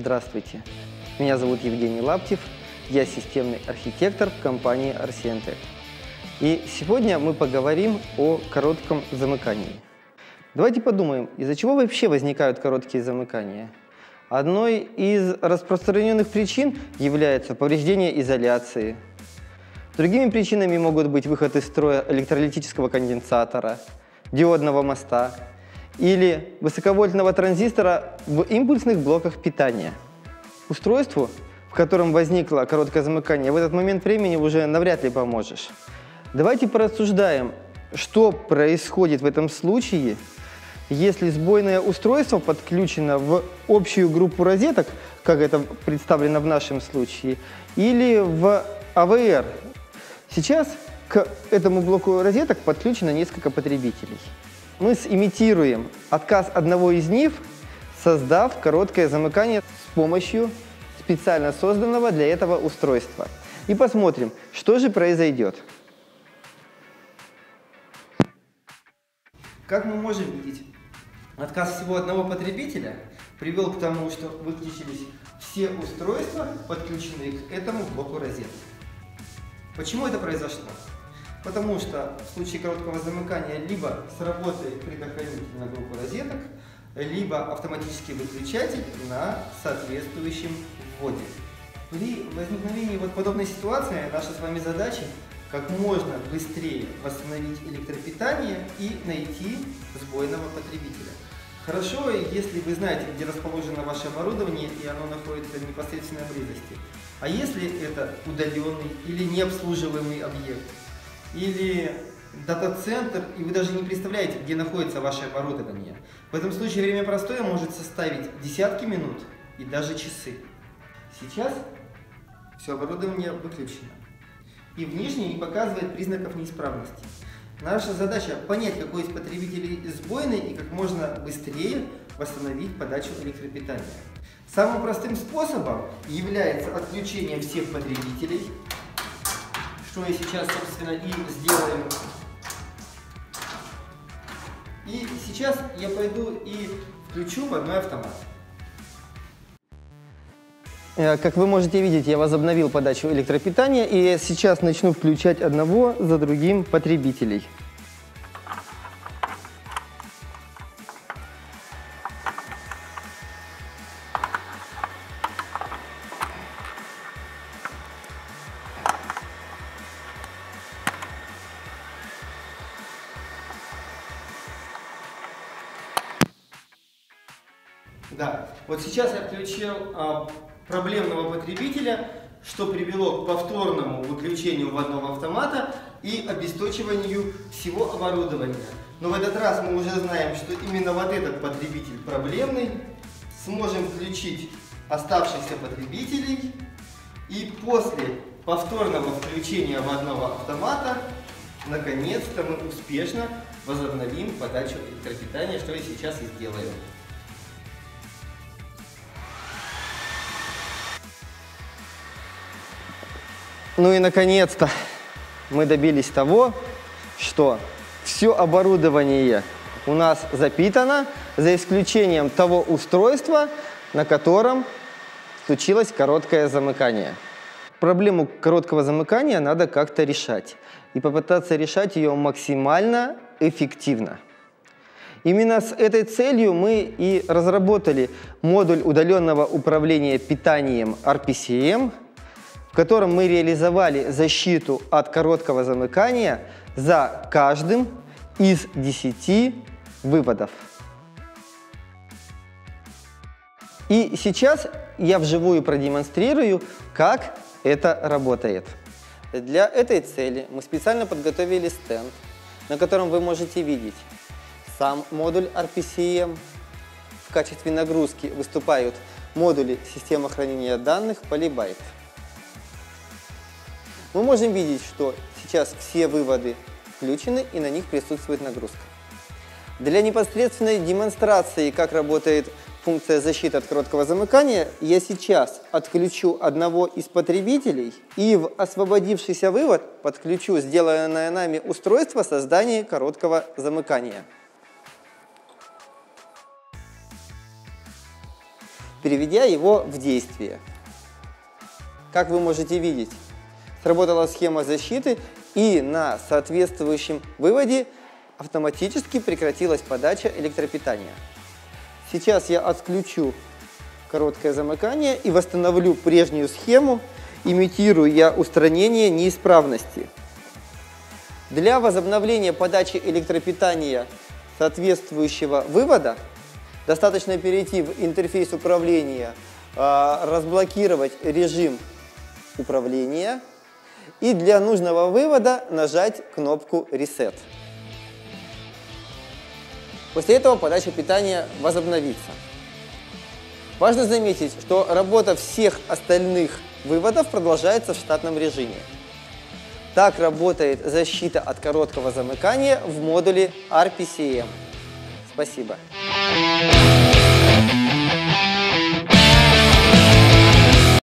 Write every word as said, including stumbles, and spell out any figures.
Здравствуйте, меня зовут Евгений Лаптев, я системный архитектор в компании Арсентек. И сегодня мы поговорим о коротком замыкании. Давайте подумаем, из-за чего вообще возникают короткие замыкания? Одной из распространенных причин является повреждение изоляции. Другими причинами могут быть выход из строя электролитического конденсатора, диодного моста или высоковольтного транзистора в импульсных блоках питания. Устройству, в котором возникло короткое замыкание, в этот момент времени уже навряд ли поможешь. Давайте порассуждаем, что происходит в этом случае, если сбойное устройство подключено в общую группу розеток, как это представлено в нашем случае, или в а вэ эр. Сейчас к этому блоку розеток подключено несколько потребителей. Мы симитируем отказ одного из них, создав короткое замыкание с помощью специально созданного для этого устройства. И посмотрим, что же произойдет. Как мы можем видеть, отказ всего одного потребителя привел к тому, что выключились все устройства, подключенные к этому блоку розеток. Почему это произошло? Потому что в случае короткого замыкания либо сработает предохранитель на группу розеток, либо автоматический выключатель на соответствующем вводе. При возникновении вот подобной ситуации наша с вами задача как можно быстрее восстановить электропитание и найти сбойного потребителя. Хорошо, если вы знаете, где расположено ваше оборудование и оно находится в непосредственной близости. А если это удаленный или необслуживаемый объект, или дата-центр, и вы даже не представляете, где находится ваше оборудование. В этом случае время простоя может составить десятки минут и даже часы. Сейчас все оборудование выключено, и в нижней не показывает признаков неисправности. Наша задача понять, какой из потребителей сбойный, и как можно быстрее восстановить подачу электропитания. Самым простым способом является отключение всех потребителей, что я сейчас, собственно, и сделаем. И сейчас я пойду и включу вводной автомат. Как вы можете видеть, я возобновил подачу электропитания, и я сейчас начну включать одного за другим потребителей. Да, вот сейчас я включил а, проблемного потребителя, что привело к повторному выключению вводного автомата и обесточиванию всего оборудования. Но в этот раз мы уже знаем, что именно вот этот потребитель проблемный. Сможем включить оставшихся потребителей, и после повторного включения вводного автомата наконец-то мы успешно возобновим подачу электропитания, что я сейчас и сделаю. Ну и наконец-то мы добились того, что все оборудование у нас запитано, за исключением того устройства, на котором случилось короткое замыкание. Проблему короткого замыкания надо как-то решать, и попытаться решать ее максимально эффективно. Именно с этой целью мы и разработали модуль удаленного управления питанием ар пи си эм, в котором мы реализовали защиту от короткого замыкания за каждым из десяти выводов. И сейчас я вживую продемонстрирую, как это работает. Для этой цели мы специально подготовили стенд, на котором вы можете видеть сам модуль ар пи си эм. В качестве нагрузки выступают модули системы хранения данных Polybyte. Мы можем видеть, что сейчас все выводы включены и на них присутствует нагрузка. Для непосредственной демонстрации, как работает функция защиты от короткого замыкания, я сейчас отключу одного из потребителей и в освободившийся вывод подключу сделанное нами устройство создания короткого замыкания. переведя его в действие. Как вы можете видеть, сработала схема защиты, и на соответствующем выводе автоматически прекратилась подача электропитания. Сейчас я отключу короткое замыкание и восстановлю прежнюю схему, имитируя устранение неисправности. Для возобновления подачи электропитания соответствующего вывода достаточно перейти в интерфейс управления, разблокировать режим управления и для нужного вывода нажать кнопку «Reset». После этого подача питания возобновится. Важно заметить, что работа всех остальных выводов продолжается в штатном режиме. Так работает защита от короткого замыкания в модуле ар пи си эм. Спасибо.